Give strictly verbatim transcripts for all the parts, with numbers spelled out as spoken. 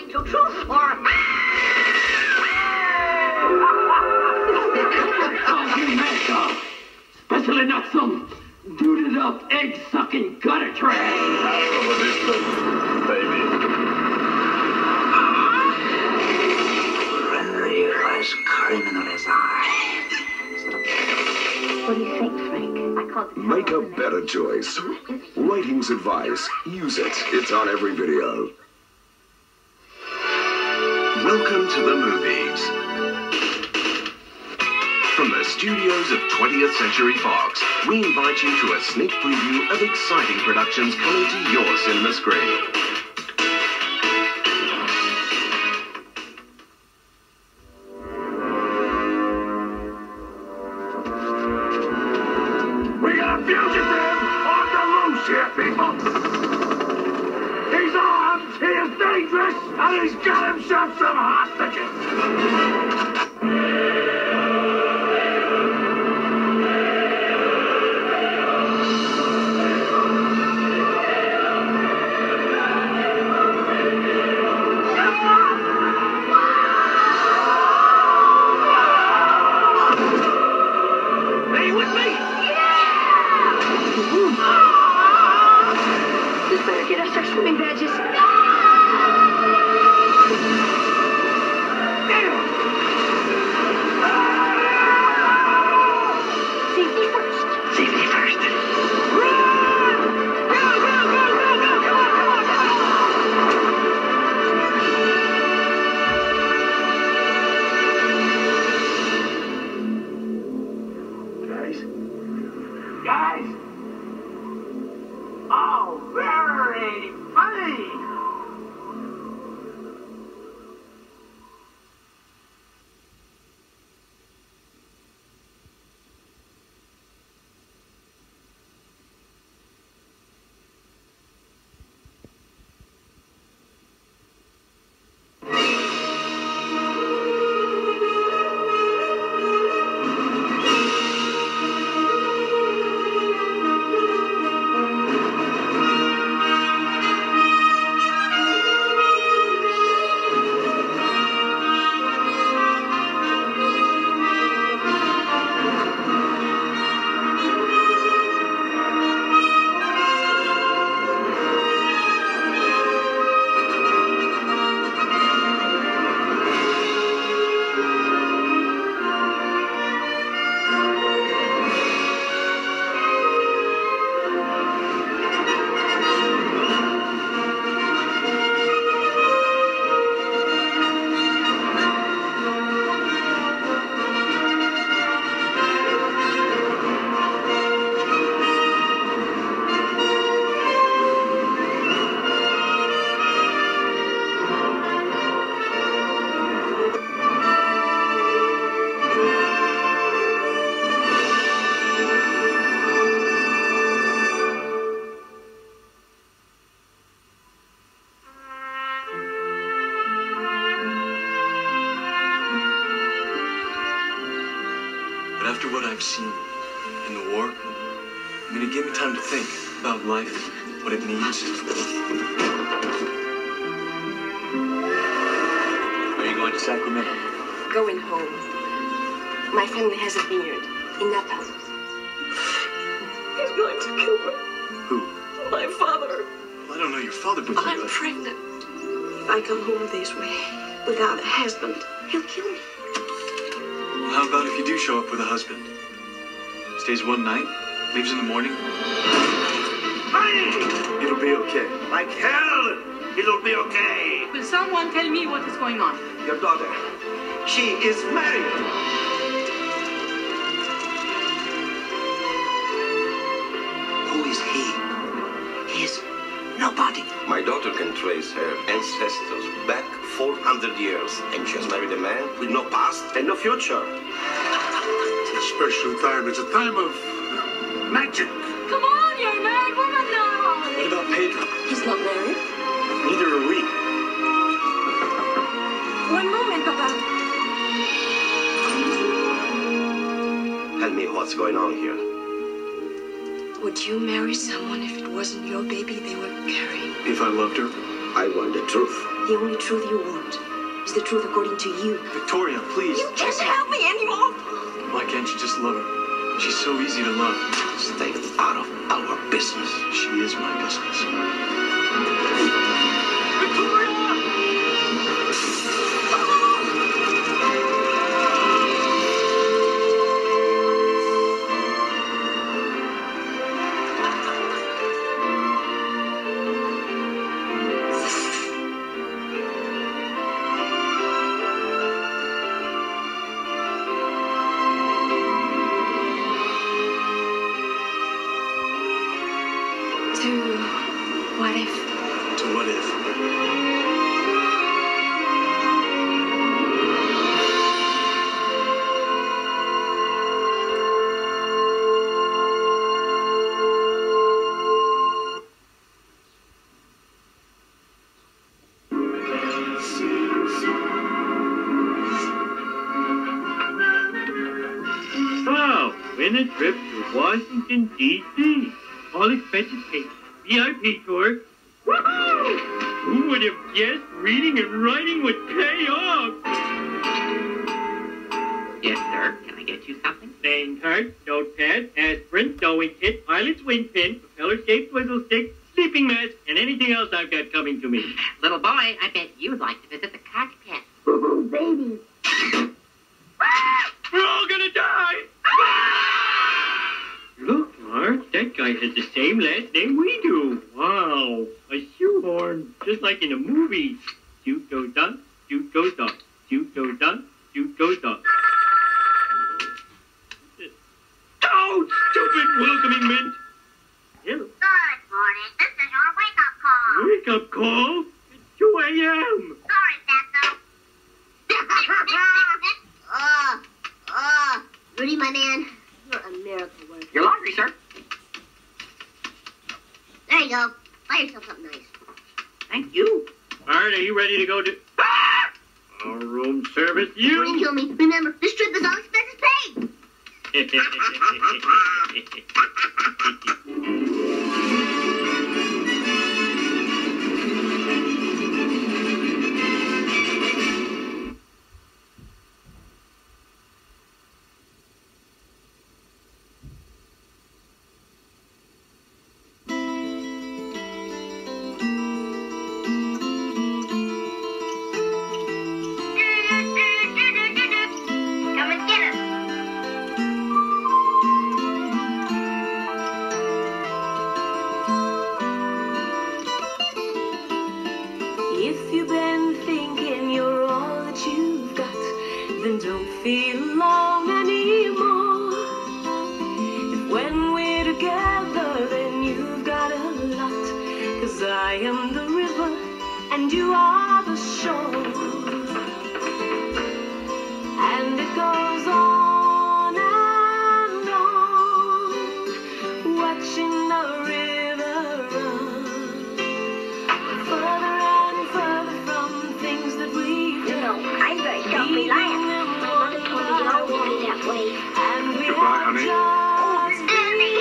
to truth or... America, especially not some dooted up egg-sucking gutter trash. Baby. Friendly as criminal as I. What do you think, Frank? I called the Make a better choice. Ratings advice. Use it. It's on every video. Welcome to the movies. From the studios of twentieth Century Fox, we invite you to a sneak preview of exciting productions coming to your cinema screen. We got a fugitive on the loose here, people. He's armed, he is dangerous, and he's got himself some hostages. This better get us our swimming badges. Safety first. Safety first. Run! Go, go, go, go, go, go, go! Guys? Guys? Oh, very funny! After what I've seen in the war, I mean, it gave me time to think about life, what it means. Are you going to Sacramento? Going home. My family has a vineyard in Napa. He's going to kill me. Who? My father. Well, I don't know your father, but I'm you... pregnant. If I come home this way without a husband, he'll kill me. Well, how about if you do show up with a husband? Stays one night, leaves in the morning? Honey! It'll be okay. Like hell, it'll be okay. Will someone tell me what is going on? Your daughter, she is married. Who is he? He is nobody. My daughter can trace her ancestors back four hundred years, and she has married a man with no past and no future. It's a special time. It's a time of uh, magic. Come on, you're a married woman now. What about Pedro? He's not married. Neither are we. One moment, Papa. Tell me what's going on here. Would you marry someone if it wasn't your baby they were carrying? If I loved her, I want the truth. The only truth you want is the truth according to you. Victoria, please. You can't help me anymore. Why can't you just love her? She's so easy to love. Stay out of our business. She is my business. What if? To what if? Wow, win a trip to Washington, D C All expenses paid. V I P tour. Woohoo! Who would have guessed reading and writing would pay off? Yes, sir. Can I get you something? Playing card, notepad, aspirin, sewing kit, pilot's wind pin, propeller-shaped swizzle stick, sleeping mask, and anything else I've got coming to me. Little boy, I bet you'd like to visit the cockpit. Oh, baby. We're all gonna die! Look, Mark, that guy has the same last name we do. Wow, a shoehorn, just like in a movie. Shoot goes done, shoot goes off, shoot goes done, shoot goes off. Oh, stupid welcoming mint. Hello. Good morning. This is your wake-up call. Wake up call? It's two a m Sorry, Fatso. Oh, oh, Rudy, my man, you're a miracle worker. Your laundry, sir. There you go. Buy yourself something nice. Thank you. All right, are you ready to go to... Ah! Our room service, you? Rudy, kill me. Remember, this trip is all expenses paid. Come and get us. If you've been thinking you're all that you've got, then don't feel alone anymore. If when we're together, then you've got a lot. 'Cause I am the river and you are the shore. And it goes on and on, watching the river run further and further from things that we've You know, done. I'm very self-reliant. My mother told me you always be that way. And we Goodbye, have honey. just Annie.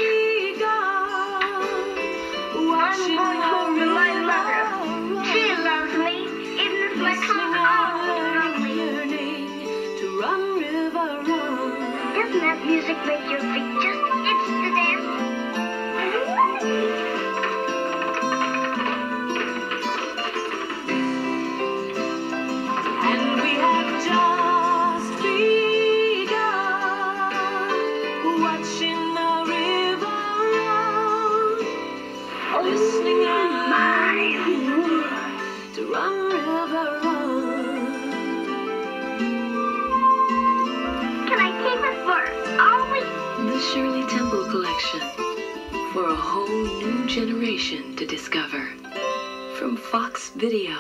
begun, watching I'm the home to river my mother. She run, loves me. Even if my listening cousin always and loves me. yearning to run, river, run. Doesn't that music make your feet just itch to dance? And we have just begun, watching the river run, listening and to run, river, run. Can I keep it for always? The Shirley Temple Collection. For a whole new generation to discover. From Fox Video.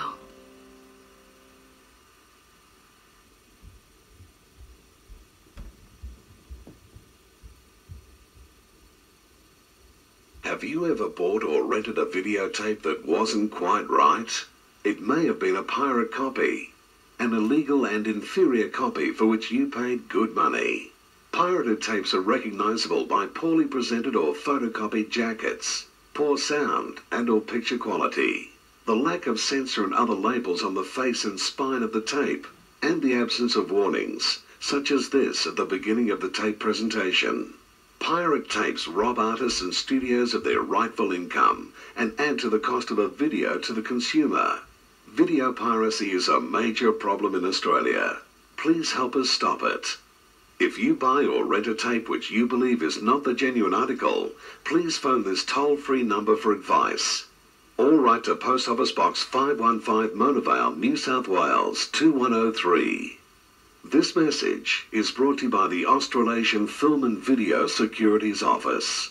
Have you ever bought or rented a videotape that wasn't quite right? It may have been a pirate copy, an illegal and inferior copy for which you paid good money. Pirated tapes are recognizable by poorly presented or photocopied jackets, poor sound and or picture quality. the lack of censor and other labels on the face and spine of the tape, and the absence of warnings, such as this at the beginning of the tape presentation. Pirate tapes rob artists and studios of their rightful income and add to the cost of a video to the consumer. Video piracy is a major problem in Australia. Please help us stop it. If you buy or rent a tape which you believe is not the genuine article, please phone this toll-free number for advice. Or write to Post Office Box five one five Mona Vale, New South Wales two one oh three. This message is brought to you by the Australasian Film and Video Securities Office.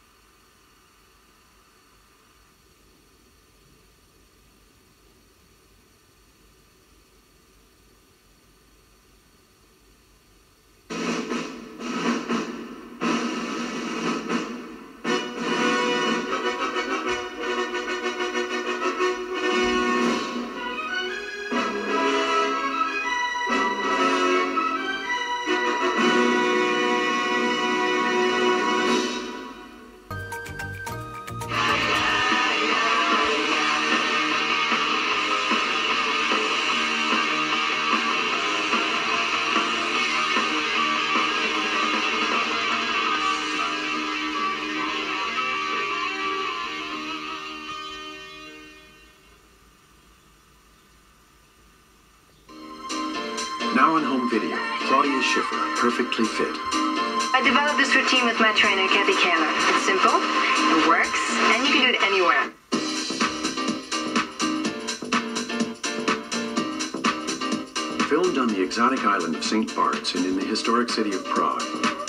Now on home video, Claudia Schiffer, Perfectly Fit. I developed this routine with my trainer, Kathy Kaler. It's simple, it works, and you can do it anywhere. Filmed on the exotic island of Saint Barts and in the historic city of Prague.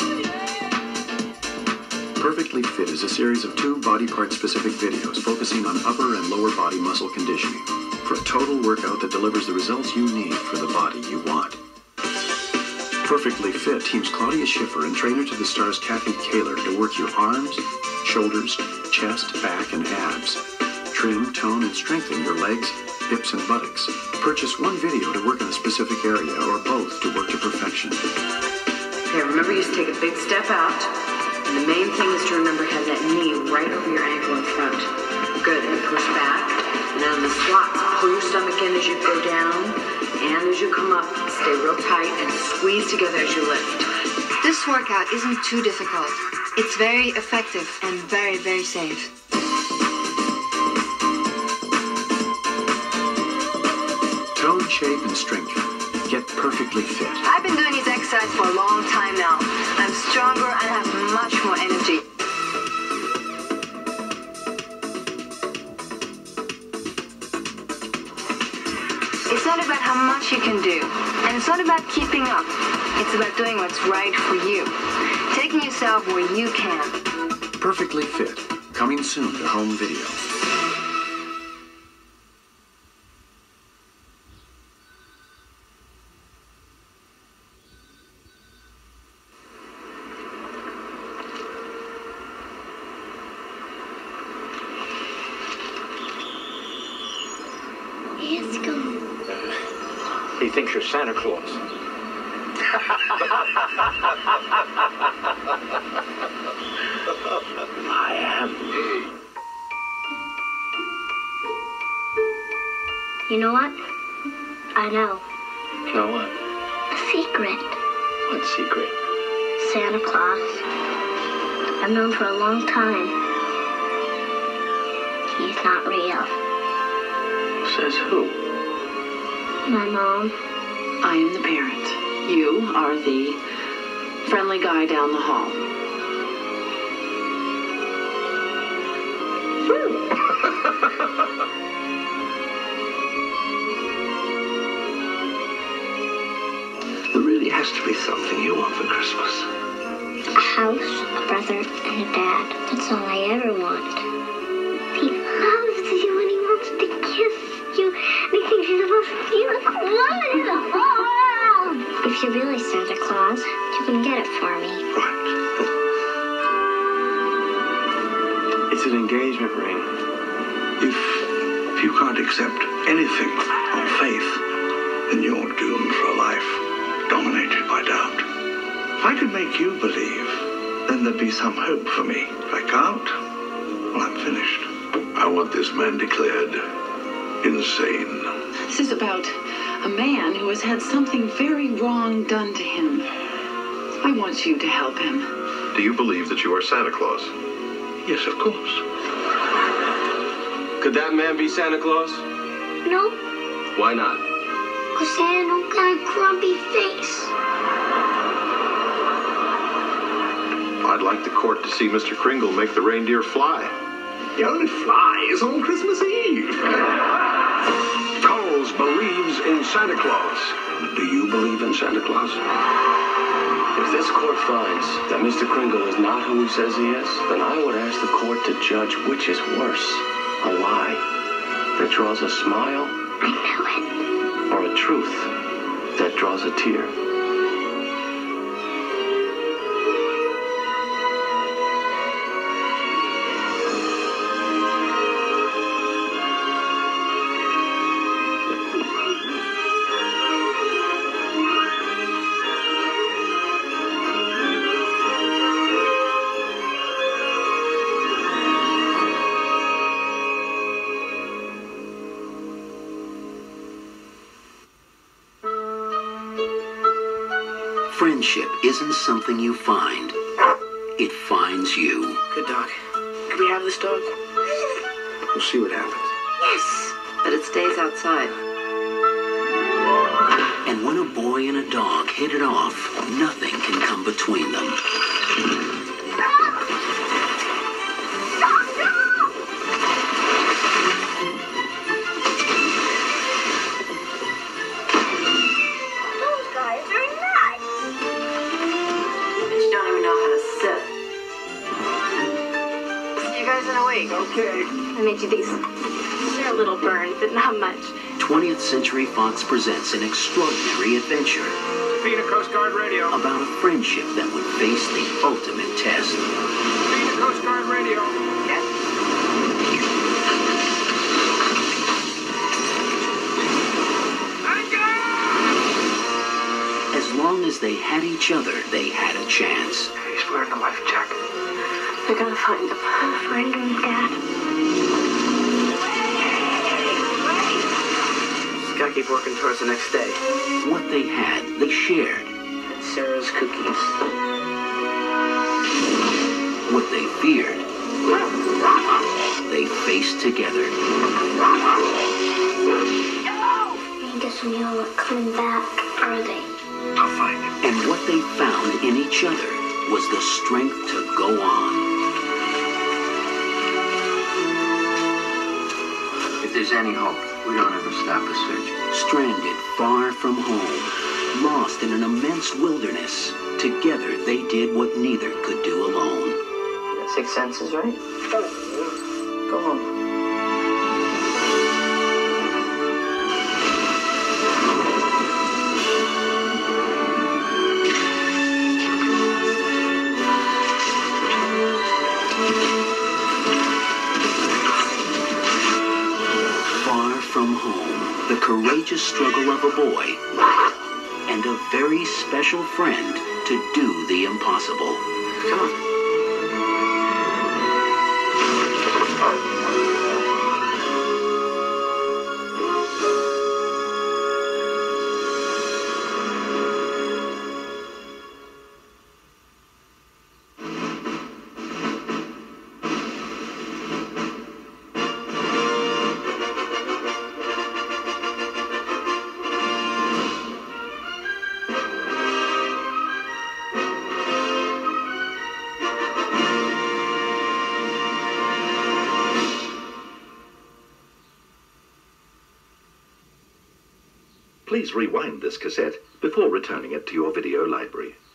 Perfectly Fit is a series of two body part specific videos focusing on upper and lower body muscle conditioning for a total workout that delivers the results you need for the body you want. Perfectly Fit teams Claudia Schiffer and trainer to the stars Kathy Kaler to work your arms, shoulders, chest, back, and abs. Trim, tone, and strengthen your legs, hips, and buttocks. Purchase one video to work on a specific area or both to work to perfection. Okay, remember you just take a big step out. And the main thing is to remember have that knee right over your ankle in front. Good, and push back. And then on the squats, pull your stomach in as you go down. And as you come up, stay real tight and squeeze together as you lift. This workout isn't too difficult. It's very effective and very, very safe. Tone, shape, and strengthen. Get Perfectly Fit. I've been doing these exercises for a long time now. I'm stronger and have much more energy. It's not about how much you can do, and it's not about keeping up. It's about doing what's right for you, taking yourself where you can. Perfectly Fit, coming soon to home video. Let's go. He thinks you're Santa Claus. I am. You know what? I know. Know what? A secret. What secret? Santa Claus. I've known for a long time. He's not real. Says who? My mom. I am the parent. You are the friendly guy down the hall. There really has to be something you want for Christmas. A house, a brother, and a dad. That's all I ever want. He loves you and he wants to kiss you. And he thinks you're the most beautiful woman in the whole world. If you're really Santa Claus, you can get it for me. Right. It's an engagement ring. If, if you can't accept anything on faith, then you're doomed for a life dominated by doubt. If I could make you believe, then there'd be some hope for me. If I can't, well, I'm finished. I want this man declared insane. This is about a man who has had something very wrong done to him. I want you to help him. Do you believe that you are Santa Claus? Yes, of course. Could that man be Santa Claus? No, Why not? because Santa don't got a grumpy face. I'd like the court to see Mister Kringle make the reindeer fly. He only flies on Christmas Eve. Coles believes in Santa Claus. Do you believe in Santa Claus? If this court finds that Mister Kringle is not who he says he is, then I would ask the court to judge which is worse. A lie that draws a smile, I know it. or a truth that draws a tear. Friendship isn't something you find. It finds you. Good dog. Can we have this dog? We'll see what happens. Yes. But it stays outside. And when a boy and a dog hit it off, nothing can come between them. Those guys are nuts. But you don't even know how to sit. See you guys in a week. Okay. I made you these. They're a little burned, but not much. twentieth Century Fox presents an extraordinary adventure Phoenix Coast Guard Radio. about a friendship that would face the ultimate test. Phoenix Coast Guard Radio. Yes. As long as they had each other, they had a chance. He's wearing a life jacket. They're gonna find them. Find him, Dad. Just gotta keep working towards the next day. What they had, they shared. And Sarah's cookies. What they feared, they faced together. I guess we know not coming back, are they? I'll find him. And what they found in each other was the strength to go on. If there's any hope, we don't ever stop the search. Stranded far from home, lost in an immense wilderness, together they did what neither could do alone. That sixth sense is right. Go home. Far from home, the courageous struggle of a boy and a very special friend to do the impossible. Come on. Please rewind this cassette before returning it to your video library.